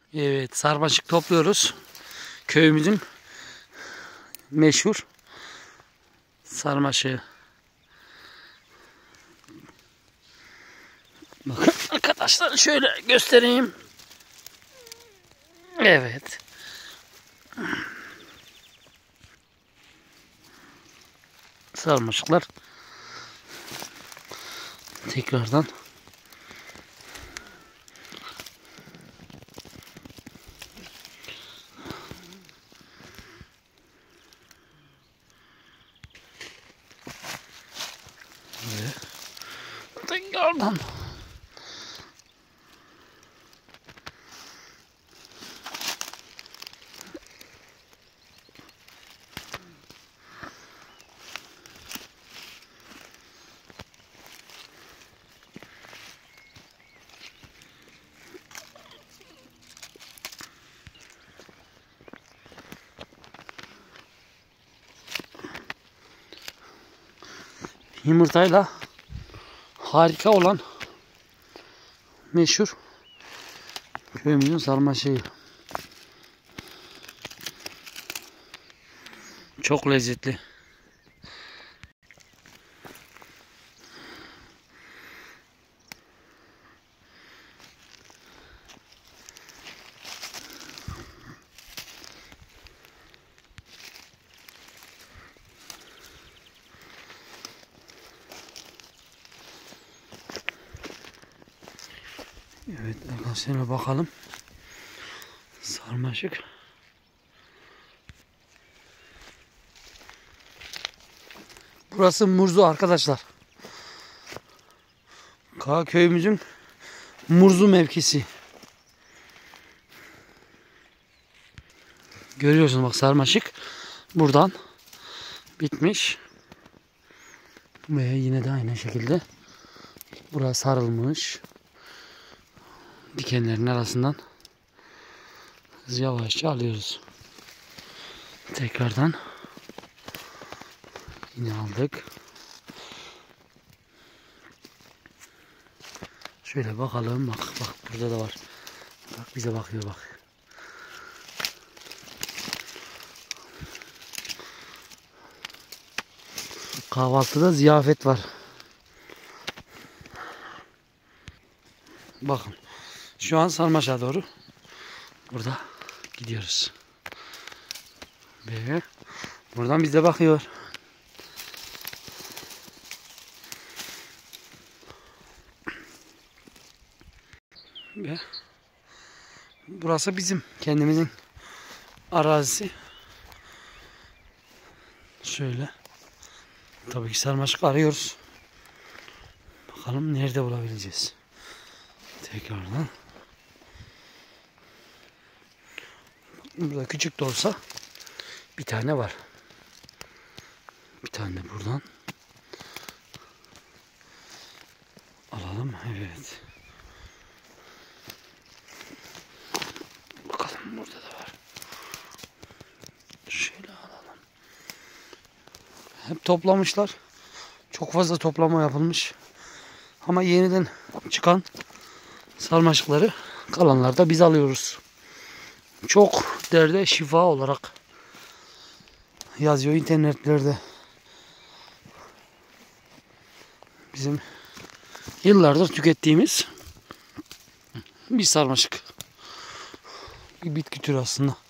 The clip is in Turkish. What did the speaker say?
Evet, sarmaşık topluyoruz. Köyümüzün meşhur sarmaşığı. Bakın arkadaşlar, şöyle göstereyim. Evet. Sarmaşıklar tekrardan tekrardan yumurtayla harika olan meşhur köyümüzün sarmaşığı. Çok lezzetli. Evet arkadaşlar, bakalım. Sarmaşık. Burası Murzu arkadaşlar. Köyümüzün Murzu mevkisi. Görüyorsunuz bak, sarmaşık buradan bitmiş. Ve yine de aynı şekilde burası sarılmış. Dikenlerin arasından yavaşça alıyoruz. Tekrardan yine aldık. Şöyle bakalım, bak burada da var. Bak bize bakıyor bak. Kahvaltıda ziyafet var. Bakın. Şu an sarmaşığa doğru burada gidiyoruz. Ve buradan bize bakıyor. Ve burası bizim kendimizin arazisi. Şöyle. Tabii ki sarmaşık arıyoruz. Bakalım nerede bulabileceğiz. Tekrardan. Burada küçük de olsa bir tane var. Bir tane buradan alalım. Evet. Bakalım burada da var. Şöyle alalım. Hep toplamışlar. Çok fazla toplama yapılmış. Ama yeniden çıkan sarmaşıkları, kalanları da biz alıyoruz. Çok derde şifa olarak yazıyor internetlerde. Bizim yıllardır tükettiğimiz bir sarmaşık. Bir bitki türü aslında.